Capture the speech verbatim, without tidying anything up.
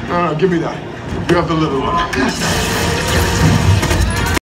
No, no, give me that. You have the little one.